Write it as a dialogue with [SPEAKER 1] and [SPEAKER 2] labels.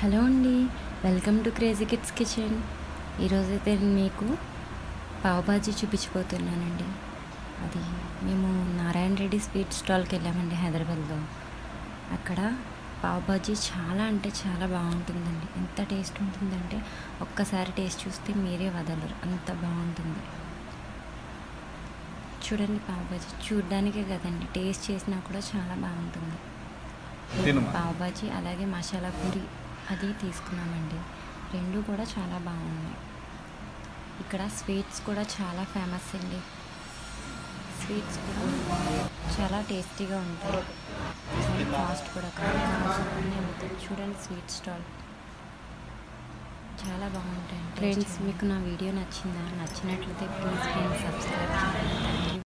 [SPEAKER 1] Hello అండి. Welcome to crazy kids kitchen. ఈరోజైతే నేను మీకు పావ్ బాజీ చూపించబోతున్నానండి. అది మేము నారాయణ రెడ్డి స్వీట్ స్టాల్కి వెళ్ళామండి హైదరాబాద్లో. అక్కడ పావ్ బాజీ చాలా అంటే చాలా బాగుంటుందండి. ఎంత టేస్ట్ ఉంటుందంటే ఒక్కసారి టేస్ట్ చూస్తే మీరే వదలరు, అంత బాగుంటుంది. చూడండి, పావ్ బాజీ చూడ్డానికే కదండి, టేస్ట్ చేసినా కూడా చాలా బాగుంటుంది. పావ్ బాజీ అలాగే మసాలా పూరి అది తీసుకున్నామండి. రెండు కూడా చాలా బాగున్నాయి. ఇక్కడ స్వీట్స్ కూడా చాలా ఫేమస్ అండి. స్వీట్స్ కూడా చాలా టేస్టీగా ఉంటాయి. కాస్ట్ కూడా కావాల్సినవన్నీ అవుతాయి. చూడండి, స్వీట్ స్టాల్ చాలా బాగుంటాయి. ఫ్రెండ్స్, మీకు నా వీడియో నచ్చిందా? నచ్చినట్లయితే ప్లీజ్ సబ్స్క్రైబ్ చేయండి. Thank you.